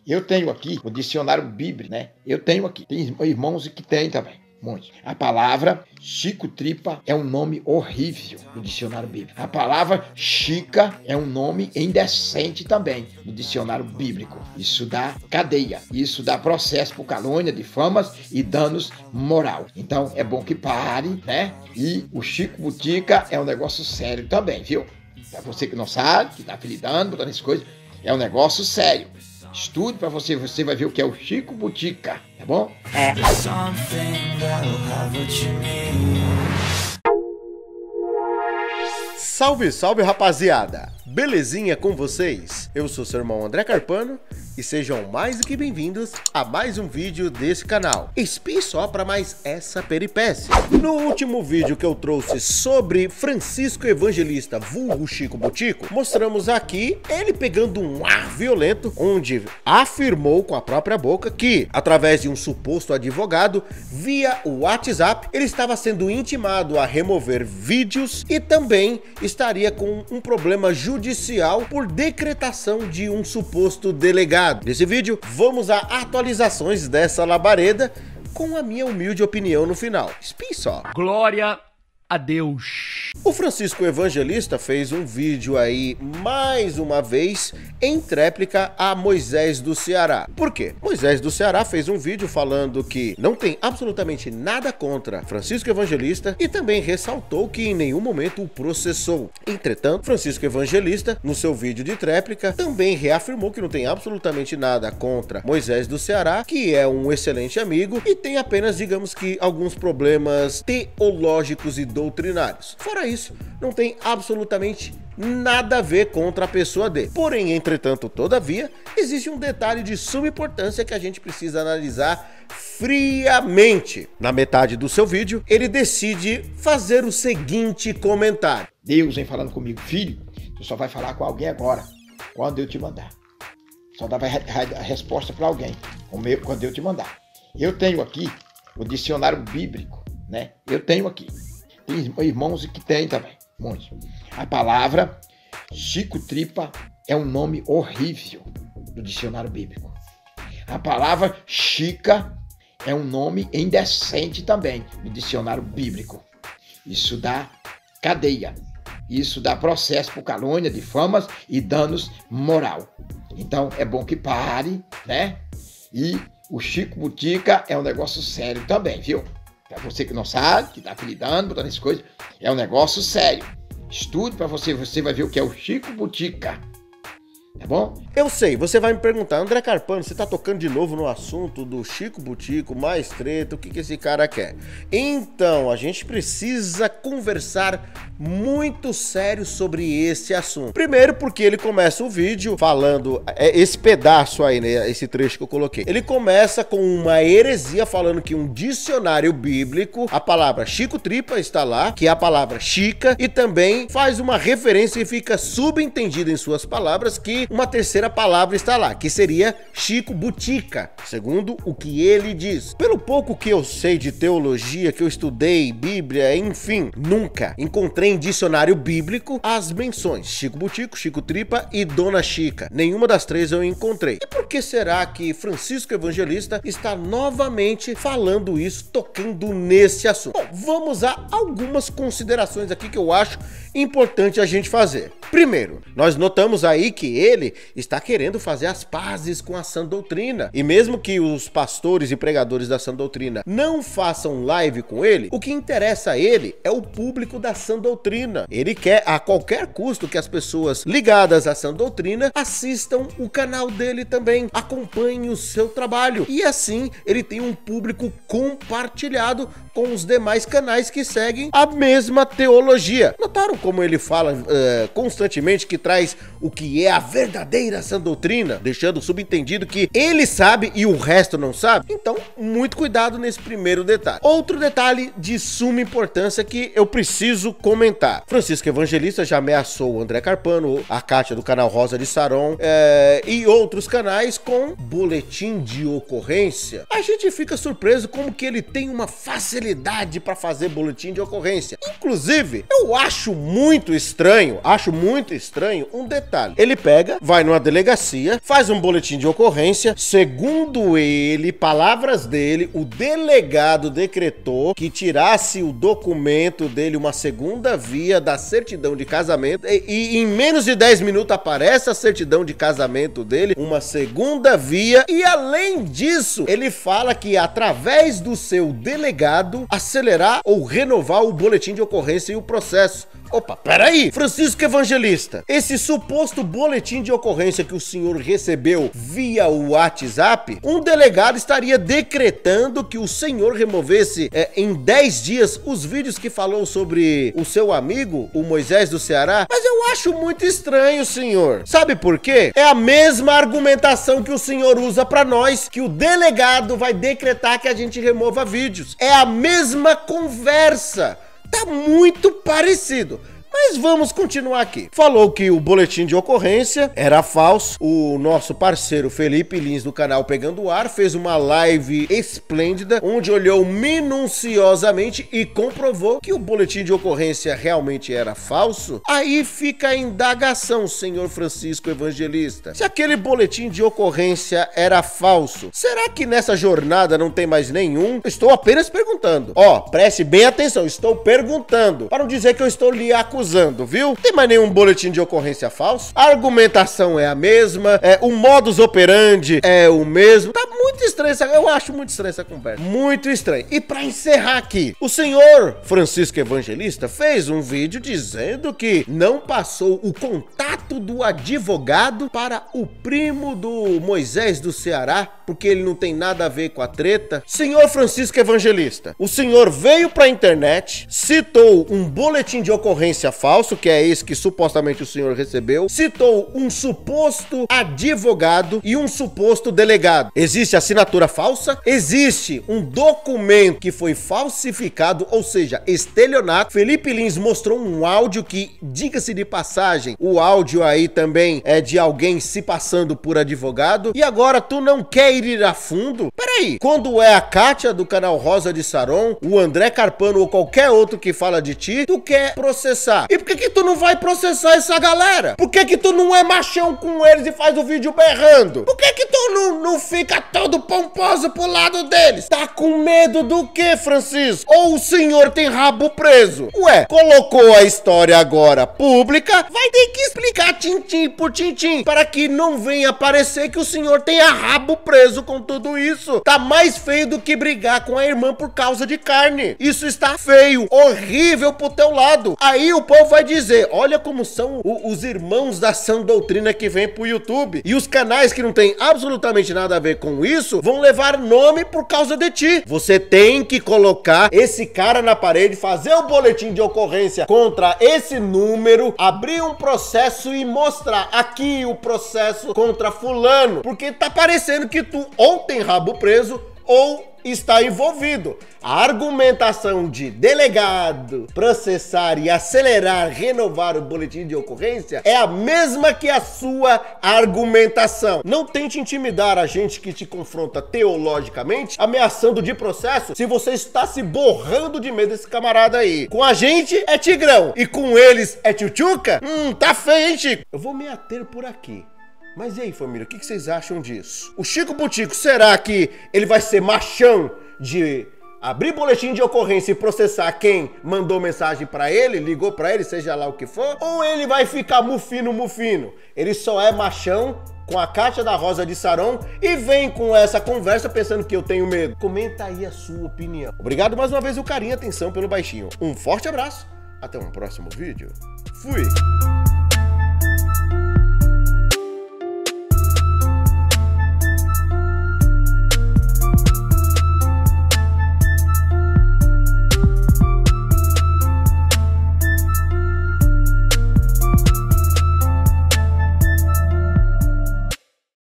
Eu tenho aqui o dicionário bíblico, né? Eu tenho aqui. Tem irmãos que tem também. Muitos. A palavra Chico Tripa é um nome horrível no dicionário bíblico. A palavra Chica é um nome indecente também no dicionário bíblico. Isso dá cadeia. Isso dá processo por calúnia, difamas e danos moral. Então é bom que pare, né? E o Chico Butica é um negócio sério também, viu? Pra você que não sabe, que tá apelidando, botando essas coisas, é um negócio sério. Estude pra você vai ver o que é o Chico Butica, tá bom? Salve, salve, rapaziada! Belezinha com vocês? Eu sou seu irmão André Carpano e sejam mais do que bem-vindos a mais um vídeo desse canal. Espie só para mais essa peripécia. No último vídeo que eu trouxe sobre Francisco Evangelista, vulgo Chico Butico, mostramos aqui ele pegando um ar violento, onde afirmou com a própria boca que, através de um suposto advogado, via o WhatsApp, ele estava sendo intimado a remover vídeos e também estaria com um problema judicial por decretação de um suposto delegado. Nesse vídeo, vamos a atualizações dessa labareda com a minha humilde opinião no final. Espie só. Glória a Deus. O Francisco Evangelista fez um vídeo aí, mais uma vez, em tréplica a Moisés do Ceará. Por quê? Moisés do Ceará fez um vídeo falando que não tem absolutamente nada contra Francisco Evangelista e também ressaltou que em nenhum momento o processou. Entretanto, Francisco Evangelista, no seu vídeo de tréplica, também reafirmou que não tem absolutamente nada contra Moisés do Ceará, que é um excelente amigo e tem apenas, digamos que, alguns problemas teológicos e doutrinários. Fora isso, não tem absolutamente nada a ver contra a pessoa dele. Porém, entretanto, todavia, existe um detalhe de suma importância que a gente precisa analisar friamente. Na metade do seu vídeo, ele decide fazer o seguinte comentário. Deus vem falando comigo, filho, tu só vai falar com alguém agora, quando eu te mandar. Só dá a resposta para alguém, quando eu te mandar. Eu tenho aqui o dicionário bíblico, né? Eu tenho aqui. Tem irmãos que tem também, muitos. A palavra Chico Tripa é um nome horrível do dicionário bíblico. A palavra Chica é um nome indecente também no dicionário bíblico. Isso dá cadeia. Isso dá processo por calúnia, difamas e danos moral. Então é bom que pare, né? E o Chico Butica é um negócio sério também, viu? Pra você que não sabe, que tá apelidando, botando essas coisas, é um negócio sério. Estude pra você vai ver o que é o Chico Butica. Tá bom? Eu sei, você vai me perguntar, André Carpano, você tá tocando de novo no assunto do Chico Butico, mais treta, o que esse cara quer? Então, a gente precisa conversar muito sério sobre esse assunto. Primeiro porque ele começa o vídeo falando, esse pedaço aí, né, esse trecho que eu coloquei. Ele começa com uma heresia falando que um dicionário bíblico, a palavra Chico Tripa está lá, que é a palavra Chica, e também faz uma referência e fica subentendido em suas palavras que uma terceira palavra está lá, que seria Chico Butica, segundo o que ele diz. Pelo pouco que eu sei de teologia, que eu estudei, Bíblia, enfim, nunca encontrei em dicionário bíblico as menções Chico Butico, Chico Tripa e Dona Chica. Nenhuma das três eu encontrei. E por que será que Francisco Evangelista está novamente falando isso, tocando nesse assunto? Bom, vamos a algumas considerações aqui que eu acho importante a gente fazer. Primeiro, nós notamos aí que ele está querendo fazer as pazes com a sã doutrina. E mesmo que os pastores e pregadores da sã doutrina não façam live com ele, o que interessa a ele é o público da sã doutrina. Ele quer a qualquer custo que as pessoas ligadas à sã doutrina assistam o canal dele também, acompanhem o seu trabalho. E assim ele tem um público compartilhado com os demais canais que seguem a mesma teologia. Notaram como ele fala constantemente que traz o que é a verdadeira sã doutrina, deixando subentendido que ele sabe e o resto não sabe? Então, muito cuidado nesse primeiro detalhe. Outro detalhe de suma importância que eu preciso comentar. Francisco Evangelista já ameaçou o André Carpano, a Kátia do canal Rosa de Saron e outros canais com boletim de ocorrência. A gente fica surpreso como que ele tem uma facilidade facilidade para fazer boletim de ocorrência. Inclusive, eu acho muito estranho um detalhe. Ele pega, vai numa delegacia, faz um boletim de ocorrência, segundo ele, palavras dele, o delegado decretou que tirasse o documento dele, uma segunda via da certidão de casamento, e em menos de 10 minutos aparece a certidão de casamento dele, uma segunda via, e além disso, ele fala que através do seu delegado, acelerar ou renovar o boletim de ocorrência e o processo. Opa, peraí, Francisco Evangelista, esse suposto boletim de ocorrência que o senhor recebeu via o WhatsApp, um delegado estaria decretando que o senhor removesse em 10 dias os vídeos que falou sobre o seu amigo, o Moisés do Ceará? Mas eu acho muito estranho, senhor. Sabe por quê? É a mesma argumentação que o senhor usa pra nós, que o delegado vai decretar que a gente remova vídeos. É a mesma conversa. Tá muito parecido. Mas vamos continuar aqui. Falou que o boletim de ocorrência era falso. O nosso parceiro Felipe Lins do canal Pegando Ar fez uma live esplêndida, onde olhou minuciosamente e comprovou que o boletim de ocorrência realmente era falso. Aí fica a indagação, senhor Francisco Evangelista. Se aquele boletim de ocorrência era falso, será que nessa jornada não tem mais nenhum? Estou apenas perguntando. Ó, preste bem atenção, estou perguntando, para não dizer que eu estou lhe acusando, viu? Tem mais nenhum boletim de ocorrência falso? A argumentação é a mesma, o modus operandi é o mesmo. Tá muito estranho eu acho muito estranha essa conversa. Muito estranho. E pra encerrar aqui, o senhor Francisco Evangelista fez um vídeo dizendo que não passou o contato do advogado para o primo do Moisés do Ceará, porque ele não tem nada a ver com a treta. Senhor Francisco Evangelista, o senhor veio pra internet, citou um boletim de ocorrência falso, que é esse que supostamente o senhor recebeu, citou um suposto advogado e um suposto delegado. Existe assinatura falsa? Existe um documento que foi falsificado, ou seja, estelionato. Felipe Lins mostrou um áudio que, diga-se de passagem, o áudio aí também é de alguém se passando por advogado. E agora tu não quer ir a fundo? Peraí, quando é a Kátia do canal Rosa de Saron, o André Carpano ou qualquer outro que fala de ti, tu quer processar. E por que tu não vai processar essa galera? Por que tu não é machão com eles e faz o vídeo berrando? Por que tu não fica todo pomposo pro lado deles? Tá com medo do quê, Francisco? Ou o senhor tem rabo preso? Ué, colocou a história agora pública, vai ter que explicar tintim por tintim, para que não venha parecer que o senhor tenha rabo preso com tudo isso. Tá mais feio do que brigar com a irmã por causa de carne. Isso está feio, horrível pro teu lado. Aí o povo vai dizer, olha como são os irmãos da sã doutrina que vem pro YouTube. E os canais que não tem absolutamente nada a ver com isso vão levar nome por causa de ti. Você tem que colocar esse cara na parede, fazer o boletim de ocorrência contra esse número, abrir um processo e mostrar aqui o processo contra fulano. Porque tá parecendo que tu ou tem rabo preso ou está envolvido. A argumentação de delegado, processar e acelerar, renovar o boletim de ocorrência é a mesma que a sua argumentação. Não tente intimidar a gente que te confronta teologicamente, ameaçando de processo, se você está se borrando de medo desse camarada aí. Com a gente é Tigrão e com eles é Tchutchuca? Tá feio, hein, Chico? Eu vou me ater por aqui. Mas e aí, família, o que vocês acham disso? O Chico Butico, será que ele vai ser machão de abrir boletim de ocorrência e processar quem mandou mensagem pra ele, ligou pra ele, seja lá o que for? Ou ele vai ficar mufino? Ele só é machão com a Kátia da Rosa de Saron e vem com essa conversa pensando que eu tenho medo? Comenta aí a sua opinião. Obrigado mais uma vez o carinho e atenção pelo baixinho. Um forte abraço, até um próximo vídeo. Fui!